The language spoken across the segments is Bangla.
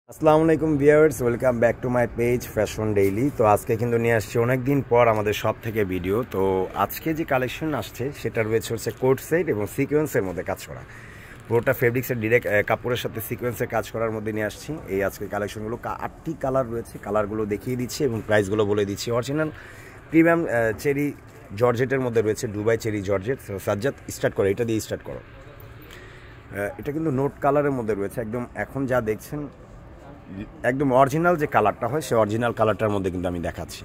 আসসালামু আলাইকুম viewers, welcome back to my page Fashion Daily. তো আজকে কিন্তু নিয়ে আসছি অনেক দিন পর আমাদের শপ থেকে ভিডিও। তো আজকে যে কালেকশন আসছে সেটা রয়েছে হচ্ছে কোট সেট এবং সিকোয়েন্সের মধ্যে কাজ করা। পুরোটা ফেব্রিক্সের ডিরেক্ট কাপড়ের সাথে সিকোয়েন্সের কাজ করার মধ্যে নিয়ে আসছি এই আজকে কালেকশনগুলো। 8টি কালার রয়েছে, কালারগুলো দেখিয়ে দিচ্ছি এবং প্রাইসগুলো বলে দিচ্ছি। অরিজিনাল প্রিমিয়াম চেরি জর্জেটের মধ্যে রয়েছে, Dubai cherry georgette. Sajjad start করো, এটা দিয়ে স্টার্ট করো। এটা কিন্তু নোট কালারের মধ্যে রয়েছে, একদম এখন যা দেখছেন একদম অরিজিনাল যে কালারটা হয় সে অরিজিনাল কালারটার মধ্যে কিন্তু আমি দেখাচ্ছি।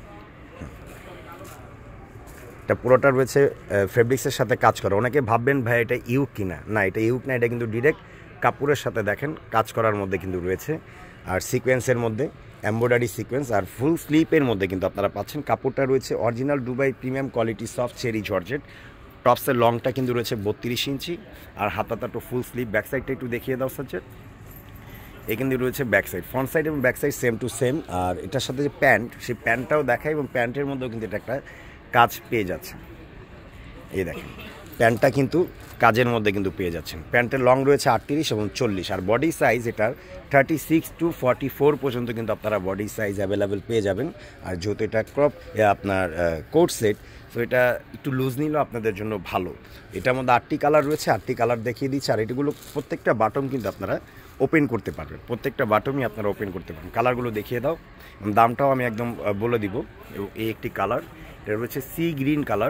এটা পুরোটা রয়েছে ফেব্রিক্সের সাথে কাজ করা। অনেকে ভাববেন ভাই এটা ইউক কিনা, না এটা ইউক না, এটা কিন্তু ডিরেক্ট কাপড়ের সাথে দেখেন কাজ করার মধ্যে কিন্তু রয়েছে। আর সিকোয়েন্সের মধ্যে এমব্রয়ডারি সিকোয়েন্স আর ফুল স্লিপের মধ্যে কিন্তু আপনারা পাচ্ছেন। কাপড়টা রয়েছে original Dubai premium quality soft cherry georgette. টপসের লংটা কিন্তু রয়েছে 32 ইঞ্চি আর হাতাটা তো ফুল স্লিপ। ব্যাক সাইডটা একটু দেখিয়ে দাও সাজ্জাদ। এখান দিয়ে রয়েছে ব্যাক সাইড, ফ্রন্ট সাইড এবং back side same to same. আর এটার সাথে যে প্যান্ট, সেই প্যান্টটাও দেখায় এবং প্যান্টের মধ্যেও কিন্তু এটা একটা কাজ পেয়ে যাচ্ছে। এই দেখেন প্যান্টটা কিন্তু কাজের মধ্যে কিন্তু পেয়ে যাচ্ছেন। প্যান্টের লং রয়েছে 38 এবং 40 আর বডি সাইজ এটার 36 to 44 পর্যন্ত কিন্তু আপনারা বডি সাইজ অ্যাভেলেবেল পেয়ে যাবেন। আর যেহেতু এটা ক্রপ আপনার কোট সেট, তো এটা একটু লুজ নিলেও আপনাদের জন্য ভালো। এটার মধ্যে 8টি কালার রয়েছে, 8টি কালার দেখিয়ে দিচ্ছি। আর এগুলো প্রত্যেকটা বাটন কিন্তু আপনারা ওপেন করতে পারবেন, প্রত্যেকটা বাটনই আপনারা ওপেন করতে পারবেন। কালারগুলো দেখিয়ে দাও, দামটাও আমি একদম বলে দিব। এবং এই একটি কালার, এটা রয়েছে সি গ্রিন কালার,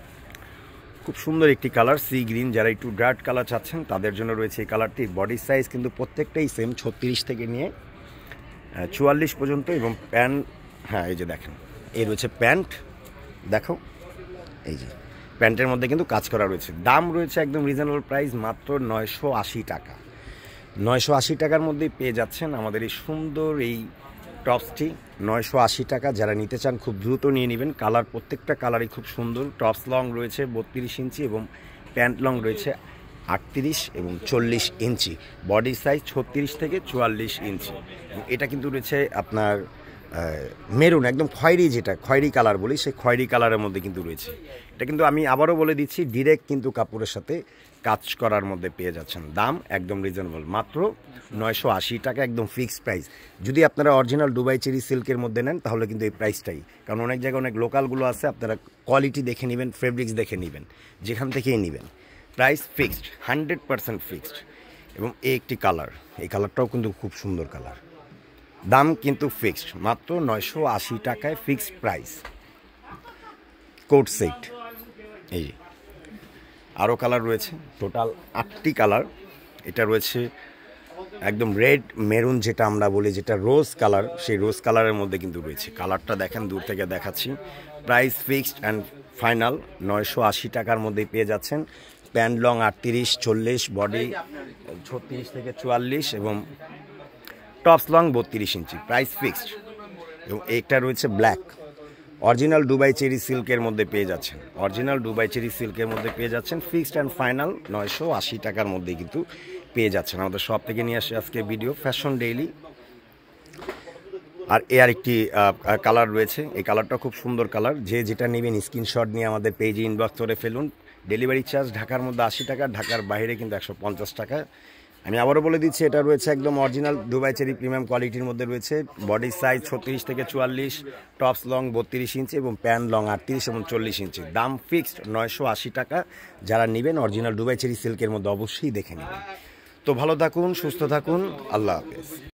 খুব সুন্দর একটি কালার সি গ্রিন। যারা একটু ডার্ক কালার চাচ্ছেন তাদের জন্য রয়েছে এই কালারটি। বডি সাইজ কিন্তু প্রত্যেকটাই সেম, 36 থেকে নিয়ে 44 পর্যন্ত। এবং প্যান্ট, হ্যাঁ এই যে দেখেন এই রয়েছে প্যান্ট, দেখো এই যে প্যান্টের মধ্যে কিন্তু কাজ করা রয়েছে। দাম রয়েছে একদম রিজনেবল প্রাইস, মাত্র 980 টাকা। 980 টাকার মধ্যেই পেয়ে যাচ্ছেন আমাদের এই সুন্দর এই টপসটি। 980 টাকা। যারা নিতে চান খুব দ্রুত নিয়ে নেবেন। কালার প্রত্যেকটা কালারই খুব সুন্দর। টপস লং রয়েছে 32 ইঞ্চি এবং প্যান্ট লং রয়েছে 38 এবং 40 ইঞ্চি। বডি সাইজ 36 থেকে 44 ইঞ্চি। এটা কিন্তু রয়েছে আপনার মেরুন, একদম খয়েরি, যেটা খয়েরি কালার বলি সেই খয়েরি কালারের মধ্যে কিন্তু রয়েছে। এটা কিন্তু আমি আবারও বলে দিচ্ছি ডিরেক্ট কিন্তু কাপড়ের সাথে কাজ করার মধ্যে পেয়ে যাচ্ছেন। দাম একদম রিজনেবল, মাত্র 980 টাকা, একদম ফিক্সড প্রাইস। যদি আপনারা অরিজিনাল দুবাই চেরি সিল্কের মধ্যে নেন তাহলে কিন্তু এই প্রাইসটাই, কারণ অনেক জায়গায় অনেক লোকালগুলো আছে, আপনারা কোয়ালিটি দেখে নেবেন, ফেব্রিক্স দেখে নেবেন, যেখান থেকেই নেবেন। Price fixed, 100% fixed. এবং এই একটি কালার, এই কালারটাও কিন্তু খুব সুন্দর কালার। দাম কিন্তু ফিক্সড, মাত্র 980 টাকায় ফিক্সড প্রাইস। কোট সেট, এই আরও কালার রয়েছে, টোটাল 8টি কালার। এটা রয়েছে একদম রেড মেরুন, যেটা আমরা বলি, যেটা রোজ কালার, সেই রোজ কালারের মধ্যে কিন্তু রয়েছে। কালারটা দেখেন, দূর থেকে দেখাচ্ছি। প্রাইস ফিক্সড অ্যান্ড ফাইনাল 980 টাকার মধ্যেই পেয়ে যাচ্ছেন। প্যান্ট লং 38, 40, বডি 36 থেকে 44 এবং tops long 32 inch. Price fixed. এবং এইটা রয়েছে ব্ল্যাক, অরিজিনাল দুবাই চেরি সিল্কের মধ্যে পেয়ে যাচ্ছেন। অরিজিনাল দুবাই চেরি সিল্কের মধ্যে পেয়ে যাচ্ছেন। ফিক্সড অ্যান্ড ফাইনাল 980 টাকার মধ্যে কিন্তু পেয়ে যাচ্ছেন। আমাদের শপ থেকে নিয়ে আসে আজকে ভিডিও ফ্যাশন ডেইলি। আর এর একটি কালার রয়েছে, এই কালারটা খুব সুন্দর কালার। যে যেটা নেবেন স্ক্রিনশট নিয়ে আমাদের পেজে ইনবক্স করে ফেলুন। ডেলিভারি চার্জ ঢাকার মধ্যে 80 টাকা, ঢাকার বাইরে কিন্তু 150 টাকা। আমি আবারও বলে দিচ্ছি, এটা রয়েছে একদম অরিজিনাল দুবাই চেরি প্রিমিয়াম কোয়ালিটির মধ্যে রয়েছে। বডি সাইজ 36 থেকে 44, টপস লং 32 ইঞ্চি এবং প্যান্ট লং 38 এবং 40 ইঞ্চি। দাম ফিক্সড 980 টাকা। যারা নেবেন অরিজিনাল দুবাই চেরি সিল্কের মধ্যে অবশ্যই দেখে নেবেন। তো ভালো থাকুন, সুস্থ থাকুন, আল্লাহ হাফেজ।